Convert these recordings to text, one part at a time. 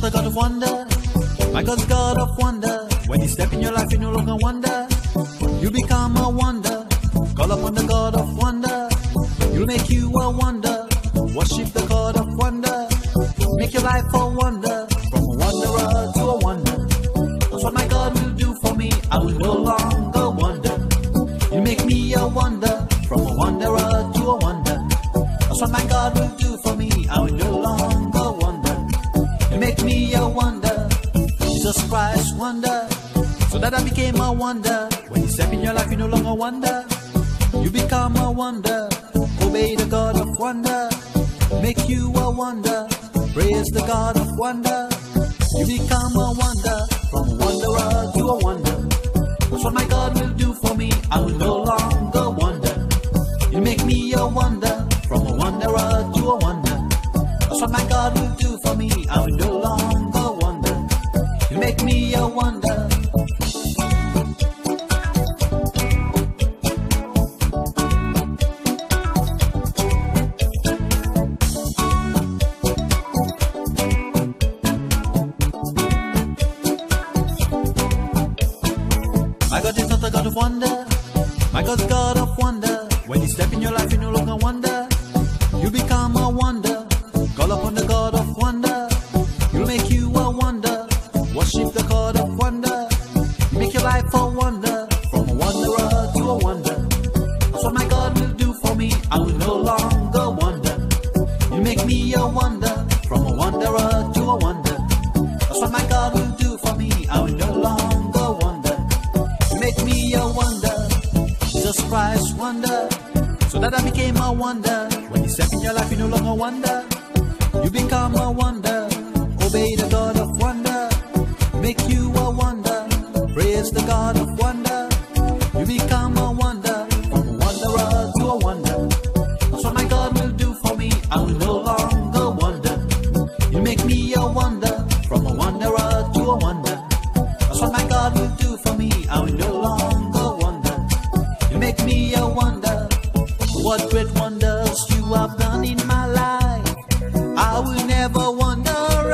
a God of wonder. My God's God of wonder. When He step in your life, you no longer wonder. You become a wonder. Call upon the God of wonder. He'll make you a wonder. Worship the God of wonder. Make your life a wonder. From a wanderer to a wonder. That's what my God will do for me. I will no longer wonder. You make me a wonder. From a wanderer to a wonder. That's what my God will do for me. I will no longer wonder. You make me a wonder. Jesus Christ wonder. So that I became a wonder. When you step in your life, you no longer wonder. You become a wonder. Obey the God of wonder. Make you a wonder. Praise the God of wonder. You become a wonder. From a wanderer to a wonder. That's what my God will do for me. I will no longer wonder. You make me a wonder. From a wanderer to a wonder. That's what my God will do for me. I will no longer wonder. You make me a wonder. My God is not a God of wonder. My God's God of wonder. When you step in your life, you no longer wonder. You become a wonder. Call upon the God of wonder. He'll make you a wonder. Worship the God of wonder. Make your life a wonder. From a wanderer to a wonder. That's what my God will do for me. I will no longer wonder. You make me a wonder. From a wanderer to a wonder. That's what my God will do for me. I will no longer wonder. You make me a wonder. Jesus Christ wonder. So that I became a wonder. When you step in your life, you no longer wonder. You become a wonder. Obey the God of wonder. Make you a wonder. Praise the God of wonder. You become a wonder. From a wanderer to a wonder. That's what my God will do for me. I will no longer wonder. You make me a wonder. From a wanderer to a wonder. That's what my God will do for me. I will no longer wonder. You make me a wonder. What great wonders you have done in my life. I will never wonder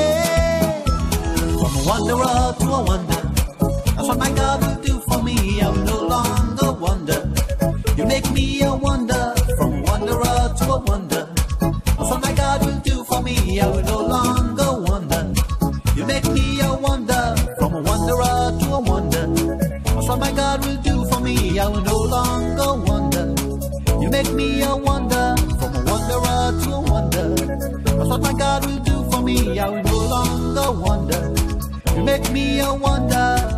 again. From a wanderer to a wonder. That's what my God will do for me. I will no longer wonder. You make me a wonder. From a wanderer to a wonder. That's what my God will do for me. I will no longer wonder. You make me a wonder. From a wanderer to a wonder. That's what my God will do for me. I will no longer wonder. You make me a wonder. From a wanderer to a wonder. That's what my God will do for me. I will no longer wonder. You make me a wonder.